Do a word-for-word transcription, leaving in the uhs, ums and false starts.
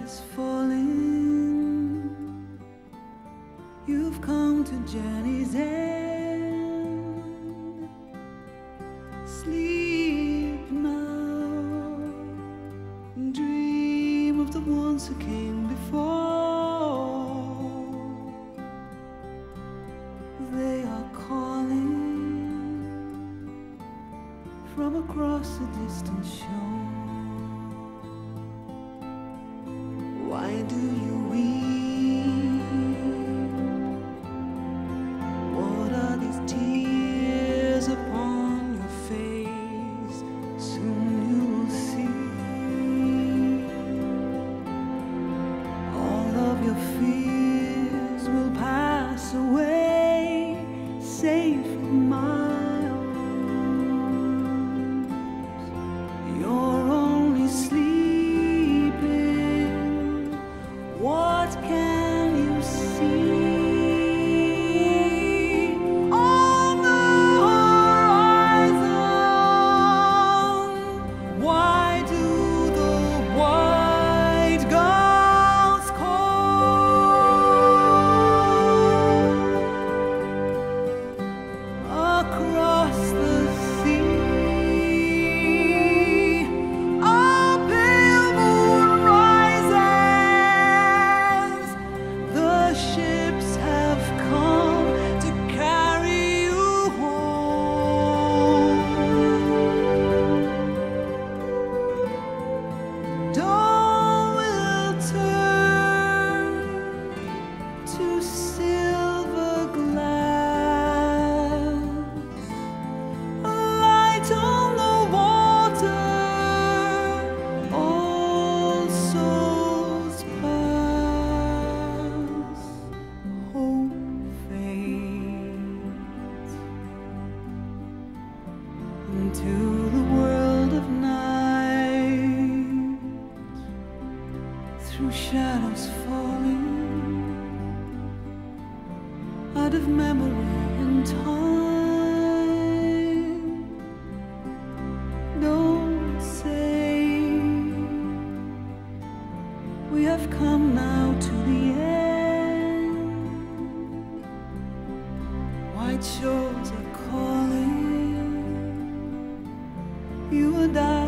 is falling. You've come to journey's end. Sleep now, dream of the ones who came before. They are calling from across a distant shore. Why do you weep? What are these tears upon your face? Soon you will see all of your fears will pass away, safe in my arms. You're only sleeping. What can you see on the horizon? Why do the white gulls call across the sea? A pale moon rises. The ships have come to carry you home. Dawn will turn to silver glass, a light on the water. All souls pass, hope fades into the world of night. Through shadows falling out of memory and time. Don't say we have come now to the end. White shores are calling. You and I